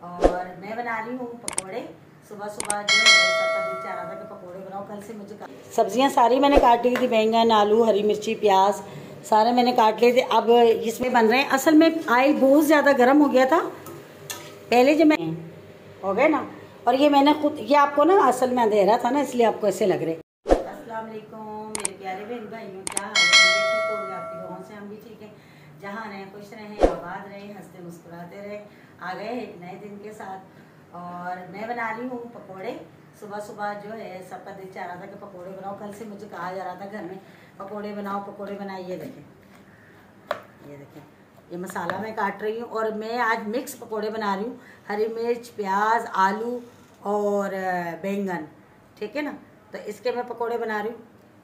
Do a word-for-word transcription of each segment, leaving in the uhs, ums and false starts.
और मैं बना रही हूँ पकोड़े। सुबह सुबह जो है सबका दिल चाह रहा था कि पकोड़े बनाओ। कल से मुझे सब्जियाँ सारी मैंने काट ली थी, बैंगन, आलू, हरी मिर्ची, प्याज सारे मैंने काट लिए थे। अब इसमें बन रहे हैं। असल में ऑयल बहुत ज़्यादा गर्म हो गया था पहले जब मैं हो गए ना, और ये मैंने खुद, ये आपको ना असल में अंधेरा था ना इसलिए आपको ऐसे लग रहे। अस्सलाम वालेकुम मेरे प्यारे बहन भाइयों, क्या हाल है? ठीक हो गया आपकी दुआओं से, हम भी ठीक हैं। जहाँ रहें खुश रहें, आबाद रहें, हंसते मुस्कुराते रहें। आ गए एक नए दिन के साथ और मैं बना रही हूँ पकोड़े। सुबह सुबह जो है सबका दिल चाह रहा था कि पकोड़े बनाओ। कल से मुझे कहा जा रहा था घर में पकोड़े बनाओ पकोड़े बनाइए। ये देखें, ये देखें, ये मसाला मैं काट रही हूँ और मैं आज मिक्स पकोड़े बना रही हूँ। हरी मिर्च, प्याज, आलू और बैंगन, ठीक है ना। तो इसके मैं पकोड़े बना रही हूँ।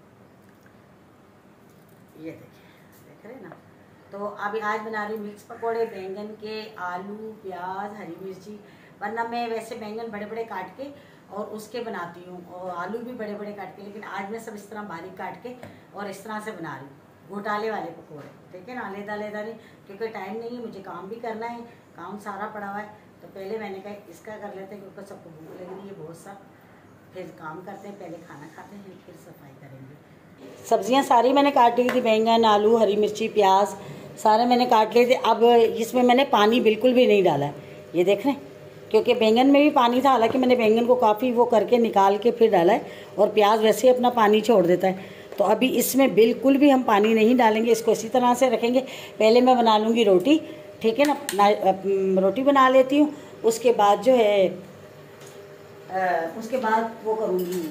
ये देखिए, देख रहे हैं ना। तो अभी आज बना रही हूँ मिक्स पकोड़े, बैंगन के, आलू, प्याज, हरी मिर्ची। वरना मैं वैसे बैंगन बड़े बड़े काट के और उसके बनाती हूँ, और आलू भी बड़े बड़े काट के, लेकिन आज मैं सब इस तरह बारीक काट के और इस तरह से बना रही हूँ घोटाले वाले पकोड़े, ठीक है ना। लेदा लेदा नहीं, क्योंकि टाइम नहीं है, मुझे काम भी करना है, काम सारा पड़ा हुआ है। तो पहले मैंने कहा इसका कर लेते हैं क्योंकि सबको भूख लग रही है बहुत सा। फिर काम करते हैं, पहले खाना खाते हैं, फिर सफाई करेंगे। सब्जियां सारी मैंने काट ली थी, बैंगन, आलू, हरी मिर्ची, प्याज सारे मैंने काट लिए थे। अब इसमें मैंने पानी बिल्कुल भी नहीं डाला है, ये देख रहे हैं, क्योंकि बैंगन में भी पानी था। हालांकि मैंने बैंगन को काफ़ी वो करके निकाल के फिर डाला है, और प्याज वैसे ही अपना पानी छोड़ देता है। तो अभी इसमें बिल्कुल भी हम पानी नहीं डालेंगे, इसको इसी तरह से रखेंगे। पहले मैं बना लूँगी रोटी, ठीक है ना। रोटी बना लेती हूँ, उसके बाद जो है आ, उसके बाद वो करूँगी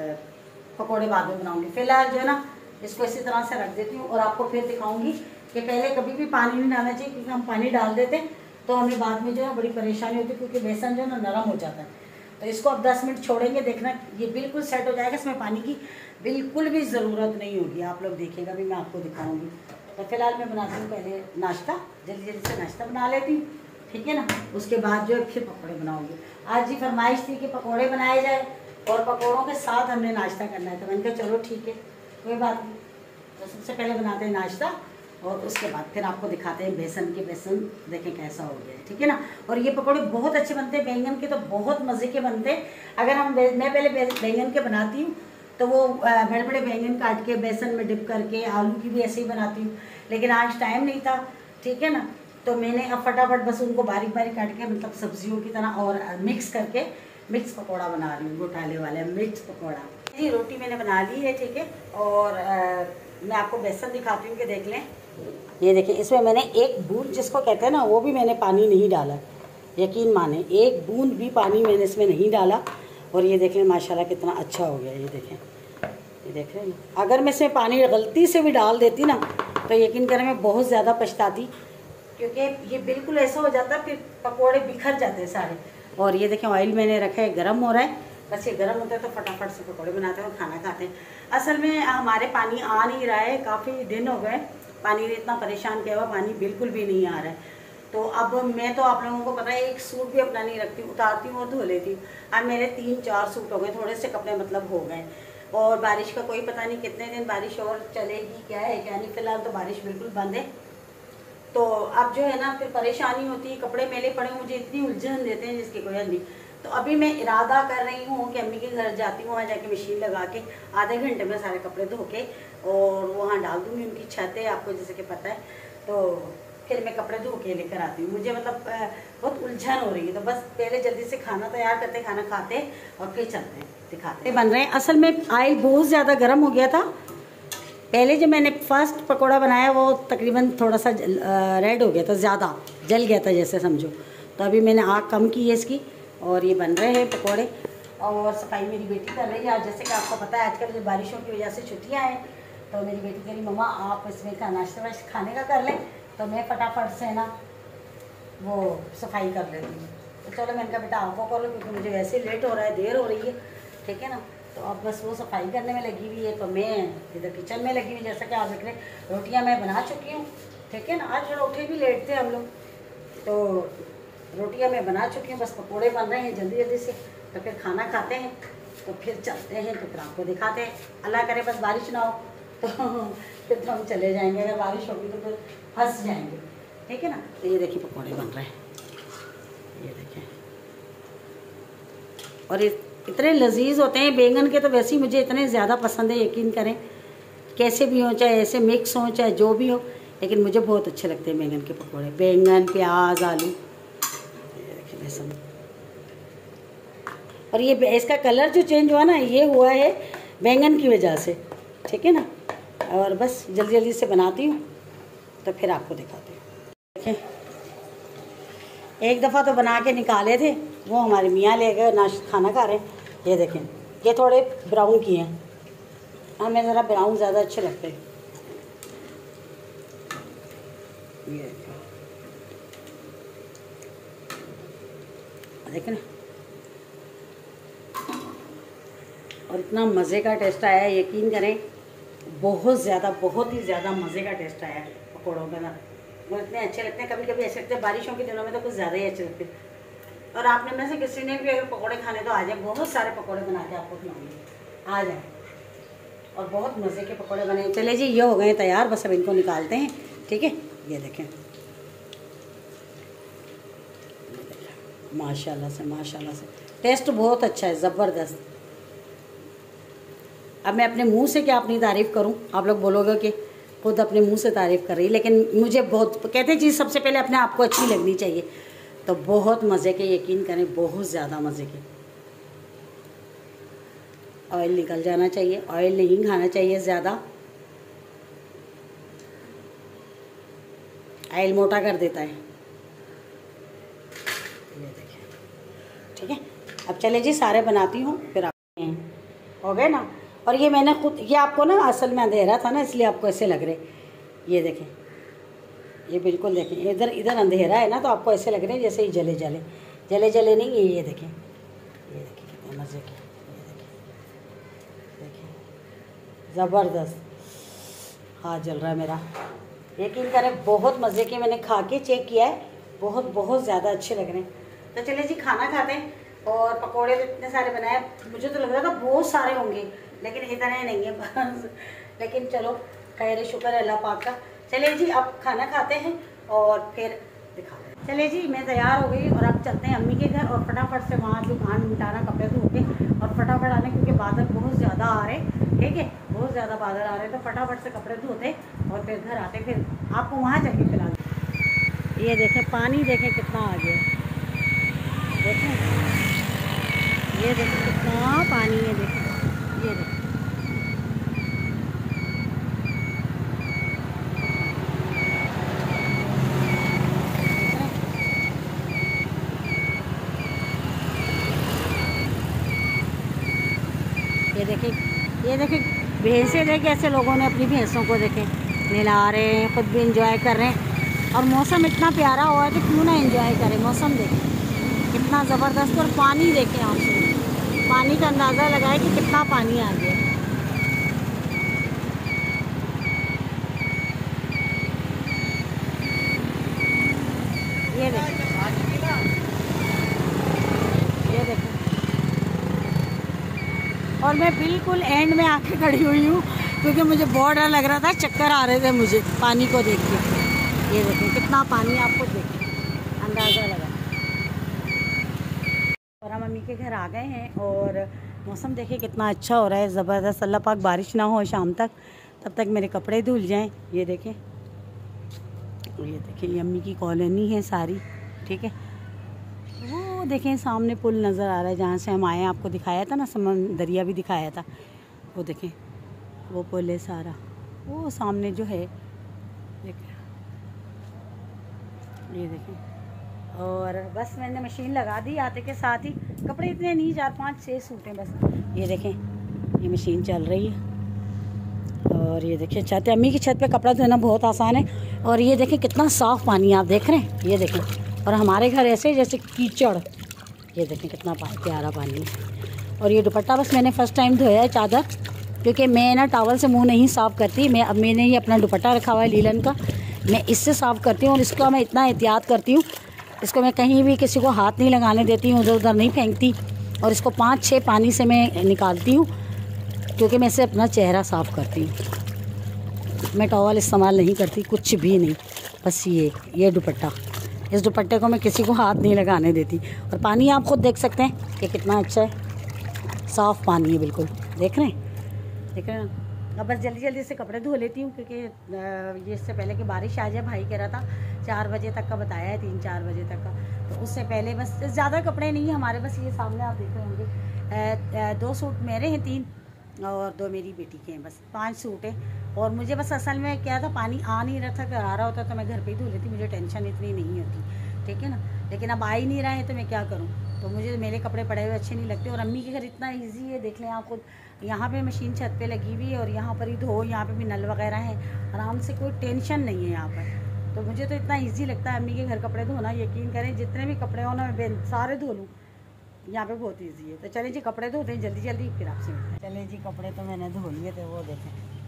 पकोड़े बाद में बनाऊँगी। फिलहाल जो है ना इसको इसी तरह से रख देती हूँ, और आपको फिर दिखाऊँगी कि पहले कभी भी पानी नहीं डालना चाहिए, क्योंकि हम पानी डाल देते हैं तो हमें बाद में जो है बड़ी परेशानी होती है, क्योंकि बेसन जो है ना नरम हो जाता है। तो इसको अब दस मिनट छोड़ेंगे, देखना ये बिल्कुल सेट हो जाएगा। इसमें पानी की बिल्कुल भी ज़रूरत नहीं होगी, आप लोग देखिएगा, अभी मैं आपको दिखाऊंगी। तो फिलहाल मैं बनाती हूँ पहले नाश्ता, जल्दी जल्दी से नाश्ता बना लेती हूँ, ठीक है ना। उसके बाद जो है फिर पकौड़े बनाऊँगी। आज जी फरमाइश थी कि पकौड़े बनाए जाए और पकौड़ों के साथ हमने नाश्ता करना है, तो मैंने कहा चलो ठीक है, कोई बात नहीं। तो सबसे पहले बनाते हैं नाश्ता, और उसके बाद फिर आपको दिखाते हैं बेसन के। बेसन देखें कैसा हो गया है, ठीक है ना। और ये पकौड़े बहुत अच्छे बनते हैं, बैंगन के तो बहुत मज़े के बनते हैं। अगर हम मैं पहले बैंगन के बनाती हूँ तो वो बड़े बड़े बैंगन काट के बेसन में डिप करके, आलू की भी ऐसे ही बनाती हूँ, लेकिन आज टाइम नहीं था, ठीक है ना। तो मैंने अब फटाफट बस उनको बारीक बारीक काट के, मतलब सब्जियों की तरह, और मिक्स करके मिक्स पकौड़ा बना रही हूँ, घोटाले वाले मिक्स पकौड़ा। जी रोटी मैंने बना ली है, ठीक है। और आ, मैं आपको बेसन दिखाती हूँ कि देख लें। ये देखिए, इसमें मैंने एक बूंद जिसको कहते हैं ना, वो भी मैंने पानी नहीं डाला, यकीन माने एक बूंद भी पानी मैंने इसमें नहीं डाला। और ये देख लें माशाल्लाह कितना अच्छा हो गया। ये देखें, ये देख रहे हैं ना। अगर मैं इसमें पानी गलती से भी डाल देती ना तो यकीन करें मैं बहुत ज़्यादा पछताती, क्योंकि ये बिल्कुल ऐसा हो जाता फिर पकोड़े बिखर जाते हैं सारे। और ये देखें ऑयल मैंने रखा है, गर्म हो रहा है, बस ये गर्म होता है तो फटाफट से पकोड़े बनाते हैं और खाना खाते हैं। असल में हमारे पानी आ नहीं रहा है, काफ़ी दिन हो गए, पानी ने इतना परेशान किया हुआ, पानी बिल्कुल भी नहीं आ रहा है। तो अब मैं तो आप लोगों को पता है एक सूट भी अपना नहीं रखती, उतारती हूँ और धो लेती हूँ। अब मेरे तीन चार सूट हो गए, थोड़े से कपड़े मतलब हो गए, और बारिश का कोई पता नहीं कितने दिन बारिश और चलेगी, क्या है क्या नहीं। फिलहाल तो बारिश बिल्कुल बंद है। तो अब जो है ना फिर परेशानी होती है, कपड़े मेले पड़े मुझे इतनी उलझन देते हैं जिसकी कोई हद नहीं। तो अभी मैं इरादा कर रही हूँ कि अम्मी के घर जाती हूँ, वहाँ जाके मशीन लगा के आधे घंटे में सारे कपड़े धो के और वहाँ डाल दूँगी। उनकी छत है, आपको जैसे कि पता है। तो फिर मैं कपड़े धो के लेकर आती हूँ। मुझे मतलब बहुत उलझन हो रही है, तो बस पहले जल्दी से खाना तैयार करते, खाना खाते और फिर चलते हैं, दिखाते बन रहे हैं। असल में ऑयल बहुत ज़्यादा गर्म हो गया था पहले जब मैंने फर्स्ट पकोड़ा बनाया, वो तकरीबन थोड़ा सा रेड हो गया था, ज़्यादा जल गया था जैसे समझो। तो अभी मैंने आग कम की है इसकी, और ये बन रहे हैं पकोड़े। और सफाई मेरी बेटी कर रही है। आज जैसे कि आपको पता है आजकल बारिशों की वजह से छुट्टियां हैं, तो मेरी बेटी कह रही मम्मा आप इसमें का नाश्ता वाश्ता खाने का कर लें, तो मैं फटाफट से ना वो सफाई कर लेती हूँ। तो चलो मैंने कहा बेटा आपको करो, क्योंकि मुझे वैसे लेट हो रहा है, देर हो रही है, ठीक है ना। तो अब बस वो सफाई करने में लगी हुई है, तो मैं इधर किचन में लगी हुई। जैसा कि आप देख रहे हैं रोटियाँ मैं बना चुकी हूँ, ठीक है ना। आज उठे भी लेट थे हम लोग, तो रोटियां मैं बना चुकी हूँ, बस पकोड़े बन रहे हैं जल्दी जल्दी से। तो फिर खाना खाते हैं, तो फिर चलते हैं, तो फिर आपको दिखाते हैं। अल्लाह करे बस बारिश ना हो तो फिर तो हम चले जाएंगे, अगर बारिश होगी तो फिर फंस जाएंगे, ठीक है ना। तो ये देखिए पकोड़े बन रहे हैं, ये देखें। और इतने लजीज होते हैं बैंगन के, तो वैसे ही मुझे इतने ज़्यादा पसंद है, यकीन करें। कैसे भी हो, चाहे ऐसे मिक्स हो, चाहे जो भी हो, लेकिन मुझे बहुत अच्छे लगते हैं बैंगन के पकौड़े। बैंगन, प्याज, आलू, देखिए लहसुन। और ये इसका कलर जो चेंज हुआ ना, ये हुआ है बैंगन की वजह से, ठीक है ना। और बस जल्दी जल्दी से बनाती हूँ तो फिर आपको दिखाती हूँ। देखिए एक दफ़ा तो बना के निकाले थे, वो हमारे मियाँ ले गए, नाश्ता खाना खा रहे हैं। ये देखें, ये थोड़े ब्राउन किए हैं, हमें ज़रा ब्राउन ज़्यादा अच्छे लगते हैं। ये देखें ना, और इतना मज़े का टेस्ट आया है, यकीन करें, बहुत ज़्यादा, बहुत ही ज़्यादा मज़े का टेस्ट आया है पकौड़ों का ना। वो इतने अच्छे लगते हैं, कभी कभी ऐसे लगते हैं बारिशों के दिनों में तो कुछ ज़्यादा ही अच्छे लगते हैं। और आपने में से किसी ने भी अगर पकौड़े खाने तो आ जाए, बहुत सारे पकौड़े बना के आपको खिलाऊंगी, आ जाए। और बहुत मज़े के पकौड़े बने। चले जी, ये हो गए तैयार, बस अब इनको निकालते हैं, ठीक है। ये देखें, माशाल्लाह से माशाल्लाह से टेस्ट बहुत अच्छा है, ज़बरदस्त। अब मैं अपने मुंह से क्या अपनी तारीफ़ करूं, आप लोग बोलोगे कि खुद अपने मुंह से तारीफ़ कर रही, लेकिन मुझे बहुत, कहते हैं चीज़ सबसे पहले अपने आप को अच्छी लगनी चाहिए। तो बहुत मज़े के, यकीन करें, बहुत ज़्यादा मज़े के। ऑयल निकल जाना चाहिए, ऑयल नहीं खाना चाहिए ज़्यादा, ऑयल मोटा कर देता है। ये देखिए, ठीक है। अब चले जी, सारे बनाती हूँ फिर आप हो गए ना। और ये मैंने खुद, ये आपको ना असल में अंधेरा था ना, इसलिए आपको ऐसे लग रहे। ये देखें, ये बिल्कुल देखें, इधर इधर अंधेरा है ना, तो आपको ऐसे लग रहे हैं जैसे ही जले जले जले जले नहीं। ये ये देखें, ये देखें कितने मज़े के, ये देखें, देखें ज़बरदस्त। हाँ, जल रहा है मेरा, यकीन करें, बहुत मज़े के। मैंने खा के चेक किया है, बहुत बहुत ज़्यादा अच्छे लग रहे हैं। तो चले जी, खाना खाते हैं। और पकोड़े तो इतने सारे बनाए, मुझे तो लग रहा था बहुत सारे होंगे, लेकिन इतने नहीं है बस। लेकिन चलो, खैर शुक्र है अल्लाह पाक का। चले जी, अब खाना खाते हैं और फिर दिखाते हैं। चले जी, मैं तैयार हो गई और अब चलते हैं अम्मी के घर, और फटाफट से वहाँ दुकान मिटाना, कपड़े धो के और फटाफट आने, क्योंकि बादल बहुत ज़्यादा आ रहे, ठीक है, बहुत ज़्यादा बादल आ रहे। तो फटाफट से कपड़े धोते और फिर घर आते, फिर आपको वहाँ जाके खिला। ये देखें, पानी देखें कितना आ गया, देखें, ये देखें कितना पानी है, देखें, ये देखें। ये देखें, ये देखें भैंसें, देखें ऐसे लोगों ने अपनी भैंसों को देखें नहला रहे हैं, खुद भी इंजॉय कर रहे हैं। और मौसम इतना प्यारा हुआ है तो क्यों ना एंजॉय करें। मौसम देखें कितना ज़बरदस्त, और पानी देखें आप, पानी का अंदाज़ा लगाए कि कितना पानी आ गया। ये देखें, ये देखें। और मैं बिल्कुल एंड में आके खड़ी हुई हूँ, क्योंकि मुझे बहुत डर लग रहा था, चक्कर आ रहे थे मुझे पानी को देख के। ये देखें कितना पानी, आपको देखें अंदाज़ा लगा। और हम मम्मी के घर आ गए हैं और मौसम देखिए कितना अच्छा हो रहा है, ज़बरदस्त। अल्लाह पाक बारिश ना हो शाम तक, तब तक मेरे कपड़े धुल जाएं। ये देखें, ये देखें, ये अम्मी की कॉलोनी है सारी, ठीक है। वो देखें सामने पुल नज़र आ रहा है, जहाँ से हम आए, आपको दिखाया था ना, समंदर दरिया भी दिखाया था। वो देखें, वो पुल है सारा, वो सामने जो है, देखें, ये देखें। और बस मैंने मशीन लगा दी आते के साथ ही, कपड़े इतने नहीं, चार पाँच छः सूट हैं बस। ये देखें, ये मशीन चल रही है। और ये देखें छत, अम्मी की छत पे कपड़ा धोना बहुत आसान है। और ये देखें कितना साफ़ पानी आप देख रहे हैं, ये देखें। और हमारे घर ऐसे जैसे कीचड़, ये देखें कितना प्यारा पानी है। और ये दुपट्टा बस मैंने फ़र्स्ट टाइम धोया है, चादर, क्योंकि मैं ना टॉवल से मुंह नहीं साफ़ करती। मैं अब मैंने ही अपना दुपट्टा रखा हुआ है लीलन का, मैं इससे साफ़ करती हूँ। और इसका मैं इतना एहतियात करती हूँ, इसको मैं कहीं भी किसी को हाथ नहीं लगाने देती हूँ, उधर उधर नहीं फेंकती। और इसको पाँच छः पानी से मैं निकालती हूँ, क्योंकि मैं इससे अपना चेहरा साफ़ करती हूँ। मैं टॉवल इस्तेमाल नहीं करती, कुछ भी नहीं, बस ये ये दुपट्टा इस दुपट्टे को मैं किसी को हाथ नहीं लगाने देती। और पानी आप खुद देख सकते हैं कि कितना अच्छा है, साफ़ पानी है बिल्कुल, देख रहे हैं देख रहे हैं ना। अब बस जल्दी जल्दी से कपड़े धो लेती हूँ क्योंकि ये इससे पहले कि बारिश आ जाए। भाई कह रहा था चार बजे तक का बताया है, तीन चार बजे तक का, तो उससे पहले बस ज़्यादा कपड़े नहीं है हमारे, बस ये सामने आप देख रहे होंगे दो सूट मेरे हैं, तीन और दो मेरी बेटी के हैं, बस पांच सूट है। और मुझे बस असल में क्या था, पानी आ नहीं रहा था, आ रहा होता तो मैं घर पे ही धो लेती, मुझे टेंशन इतनी नहीं होती, ठीक है ना। लेकिन अब आ ही नहीं रहा है तो मैं क्या करूँ, तो मुझे मेरे कपड़े पड़े हुए अच्छे नहीं लगते। और अम्मी के घर इतना ईजी है, देख लें आप खुद, यहाँ पे मशीन छत पे लगी हुई है और यहाँ पर ही धो, यहाँ पे भी नल वगैरह है, आराम से, कोई टेंशन नहीं है यहाँ पर। तो मुझे तो इतना ईजी लगता है अम्मी के घर कपड़े धोना, यकीन करें जितने भी कपड़े हो ना मैं सारे धो लूँ, यहाँ पे बहुत इजी है। तो चलें जी कपड़े धोते हैं जल्दी जल्दी, फिर आपसे मिलते हैं। चलें जी कपड़े तो मैंने धो लिए थे, वो देखें।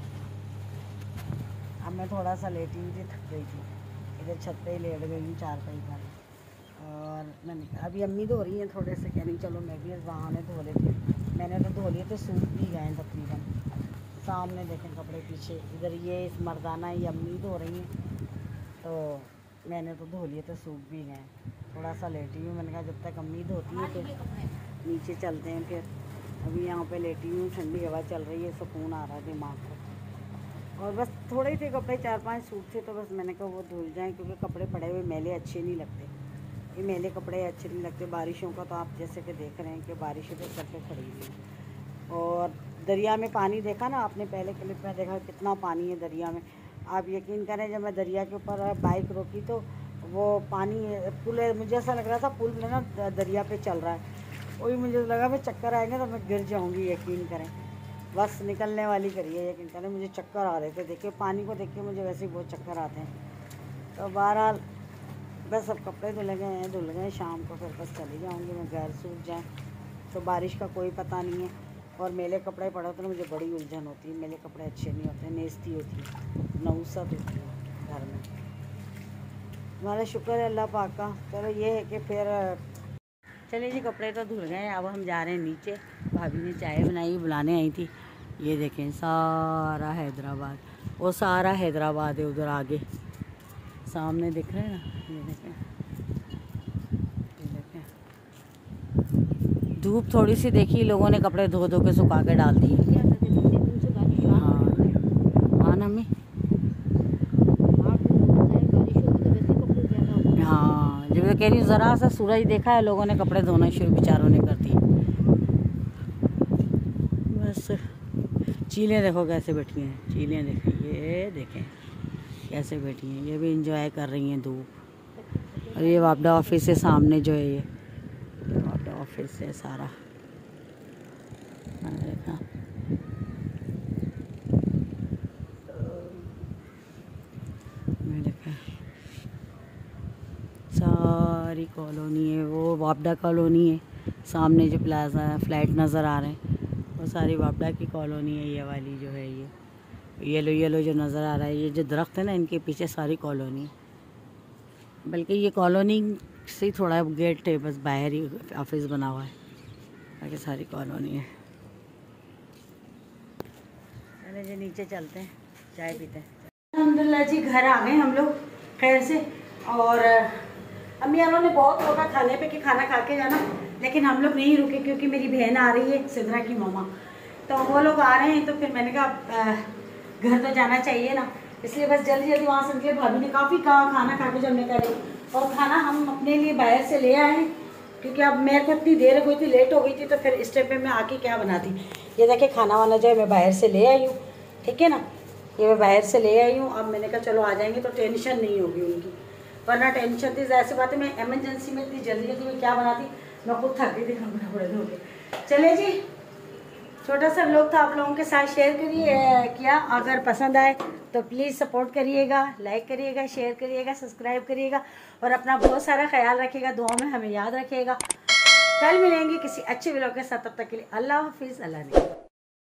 अब मैं थोड़ा सा लेटी हुई थी, थक गई थी, इधर छत पे ही लेट गई हूँ चारपाई पर। और मैंने अभी अम्मी धो रही हैं थोड़े से, कह नहीं चलो मैं भी बहाने धो लेती हूँ। मैंने तो धो लिए तो सूख भी गए तकरीबन। सामने देखें कपड़े पीछे, इधर ये इस मर्दाना ये अम्मी धो रही हैं, तो मैंने तो धो लिए तो सूख भी गए। थोड़ा सा लेटी हूँ, मैंने कहा जब तक अम्मी धोती है तो नीचे चलते हैं फिर। अभी यहाँ पे लेटी हूँ, ठंडी हवा चल रही है, सुकून आ रहा है दिमाग को। और बस थोड़े ही थे कपड़े, चार पांच सूट थे, तो बस मैंने कहा वो धुल जाएं क्योंकि कपड़े पड़े हुए मैले अच्छे नहीं लगते, ये मैले कपड़े अच्छे नहीं लगते। बारिशों का तो आप जैसे कि देख रहे हैं कि बारिशों पे सर पे खड़ी हुई। और दरिया में पानी देखा ना आपने, पहले क्लिप में देखा कितना पानी है दरिया में। आप यकीन करें जब मैं दरिया के ऊपर बाइक रोकी तो वो पानी पुल है, मुझे ऐसा लग रहा था पुल में ना दरिया पे चल रहा है, वही मुझे लगा मैं चक्कर आएंगे तो मैं गिर जाऊंगी, यकीन करें। बस निकलने वाली करिए, यकीन करें मुझे चक्कर आ रहे थे, देखिए पानी को देख के मुझे वैसे ही बहुत चक्कर आते हैं। तो बहरहाल बस अब कपड़े धुल गए हैं, धुल गए शाम को, फिर बस चली जाऊँगी मैं, घर सूख जाए तो बारिश का कोई पता नहीं है। और मेले कपड़े पड़े तो मुझे बड़ी उलझन होती है, मेले कपड़े अच्छे नहीं होते, नेस्ती होती है, नौसत होती है घर में। हमारा शुक्र है अल्लाह पाक का। चलो ये है कि फिर चलिए जी कपड़े तो धुल गए, अब हम जा रहे हैं नीचे। भाभी ने चाय बनाई, बुलाने आई थी। ये देखें सारा हैदराबाद, वो सारा हैदराबाद है उधर आगे सामने दिख रहे हैं ना, ये देखें, ये देखें। धूप थोड़ी सी देखी, लोगों ने कपड़े धो धो के सुखा के डाल दिए। हाँ हाँ ना मम्मी, हाँ जब मैं कह रही हूँ ज़रा सा सूरज देखा है, लोगों ने कपड़े धोना शुरू बेचारों ने कर दिए। बस चीलें देखो कैसे बैठी हैं, चीलें देखें, ये देखें कैसे बैठी हैं, ये भी इंजॉय कर रही हैं धूप। और ये वापडा ऑफिस है सामने जो है, ये वापडा ऑफिस है सारा, देखा। देखा सारी कॉलोनी है, वो वापडा कॉलोनी है, सामने जो प्लाजा फ्लैट नज़र आ रहे हैं वो सारी वापडा की कॉलोनी है। ये वाली जो है, ये येलो येलो जो नज़र आ रहा है, ये जो दरख्त है ना, इनके पीछे सारी कॉलोनी है। बल्कि ये कॉलोनी से थोड़ा गेट है, बस बाहर ही ऑफिस बना हुआ है, बाकी सारी कॉलोनी है। चले जी नीचे चलते हैं, चाय पीते हैं। अल्हम्दुलिल्लाह जी घर आ गए हम लोग खैर से। और अम्मी वालों ने बहुत रोका खाने पे कि खाना खा के जाना, लेकिन हम लोग नहीं रुके क्योंकि मेरी बहन आ रही है, सिद्रा की मामा, तो वो लोग आ रहे हैं, तो फिर मैंने कहा घर तो जाना चाहिए ना, इसलिए बस जल्दी जल्दी वहाँ से निकले। भाभी ने काफ़ी कहा खाना खा के जब मैं करे, और खाना हम अपने लिए बाहर से ले आए हैं क्योंकि अब मेरे को इतनी देर हो गई थी, लेट हो गई थी, तो फिर इस टाइम पे मैं आके क्या बनाती। ये देखिए खाना वाना जो है मैं बाहर से ले आई हूँ, ठीक है ना, ये मैं बाहर से ले आई हूँ। अब मैंने कहा चलो आ जाएंगे तो टेंशन नहीं होगी उनकी, वरना टेंशन थी। ऐसी बात है मैं एमरजेंसी में इतनी जल्दी जल्दी में क्या बनाती, मैं खुद थक गई थी कपड़े कपड़े धो के। चले जी छोटा सा लोग था आप लोगों के साथ शेयर करिए किया, अगर पसंद आए तो प्लीज़ सपोर्ट करिएगा, लाइक करिएगा, शेयर करिएगा, सब्सक्राइब करिएगा और अपना बहुत सारा ख्याल रखिएगा, दुआ में हमें याद रखिएगा। कल मिलेंगे किसी अच्छे व्लॉग के साथ, तब तक के लिए अल्लाह हाफिज़, अल्लाह ने।